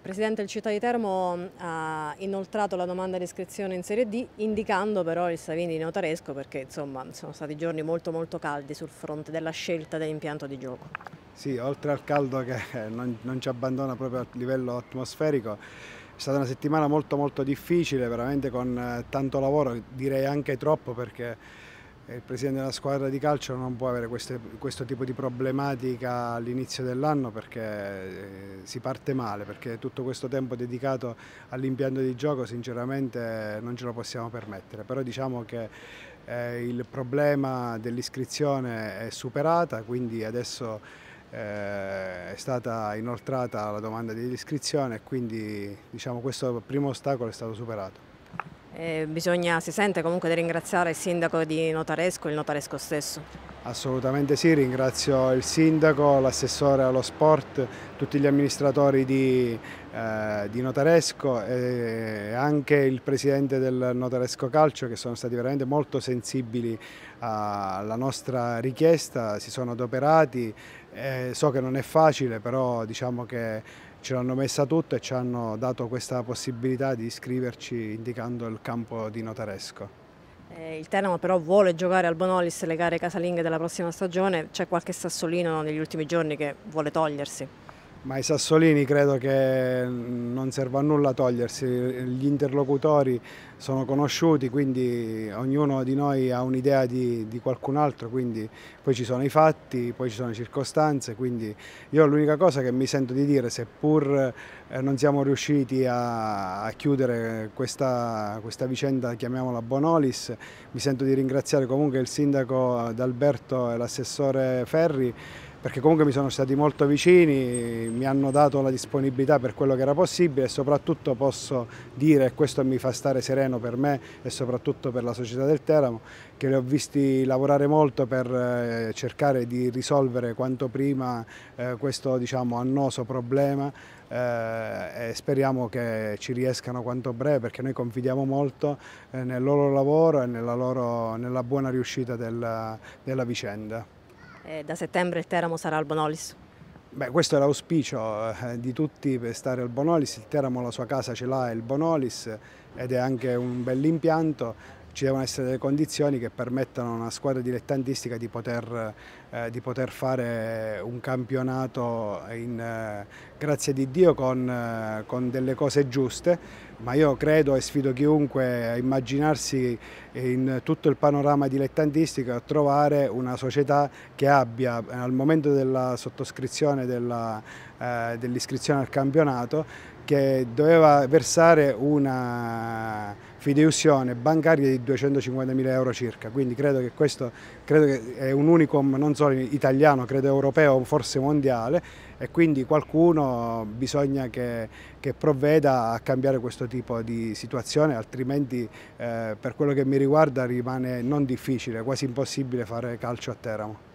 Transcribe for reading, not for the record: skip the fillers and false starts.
Presidente del Città di Teramo ha inoltrato la domanda di iscrizione in Serie D, indicando però il Savini di Notaresco perché insomma sono stati giorni molto caldi sul fronte della scelta dell'impianto di gioco. Sì, oltre al caldo che non ci abbandona proprio a livello atmosferico, è stata una settimana molto difficile, veramente con tanto lavoro, direi anche troppo, perché il presidente della squadra di calcio non può avere questo tipo di problematica all'inizio dell'anno, perché si parte male, perché tutto questo tempo dedicato all'impianto di gioco sinceramente non ce lo possiamo permettere. Però diciamo che il problema dell'iscrizione è superata, quindi adesso è stata inoltrata la domanda di iscrizione e quindi diciamo, questo primo ostacolo è stato superato. Si sente comunque di ringraziare il sindaco di Notaresco e il Notaresco stesso. Assolutamente sì, ringrazio il sindaco, l'assessore allo sport, tutti gli amministratori di Notaresco e anche il presidente del Notaresco Calcio, che sono stati veramente molto sensibili alla nostra richiesta, si sono adoperati. So che non è facile, però diciamo che ce l'hanno messa tutta e ci hanno dato questa possibilità di iscriverci indicando il campo di Notaresco. Il Teramo però vuole giocare al Bonolis le gare casalinghe della prossima stagione, c'è qualche sassolino negli ultimi giorni che vuole togliersi? Ma i sassolini credo che non serva a nulla togliersi, gli interlocutori sono conosciuti, quindi ognuno di noi ha un'idea di qualcun altro, quindi poi ci sono i fatti, poi ci sono le circostanze, quindi io l'unica cosa che mi sento di dire, seppur non siamo riusciti a chiudere questa vicenda, chiamiamola Bonolis, mi sento di ringraziare comunque il sindaco D'Alberto e l'assessore Ferri, perché comunque mi sono stati molto vicini, mi hanno dato la disponibilità per quello che era possibile e soprattutto posso dire, e questo mi fa stare sereno per me e soprattutto per la società del Teramo, che li ho visti lavorare molto per cercare di risolvere quanto prima questo, diciamo, annoso problema e speriamo che ci riescano quanto breve, perché noi confidiamo molto nel loro lavoro e nella buona riuscita della vicenda. Da settembre il Teramo sarà al Bonolis. Beh, questo è l'auspicio di tutti per stare al Bonolis. Il Teramo la sua casa ce l'ha, il Bonolis, ed è anche un bell'impianto. Ci devono essere delle condizioni che permettano a una squadra dilettantistica di poter fare un campionato grazie di Dio con delle cose giuste, ma io credo e sfido chiunque a immaginarsi in tutto il panorama dilettantistico a trovare una società che abbia al momento della sottoscrizione dell'iscrizione al campionato, che doveva versare una fideiussione bancaria di 250.000 euro circa, quindi credo che questo è un unicum non solo italiano, credo europeo, forse mondiale, e quindi qualcuno bisogna che provveda a cambiare questo tipo di situazione, altrimenti per quello che mi riguarda rimane non difficile, quasi impossibile fare calcio a Teramo.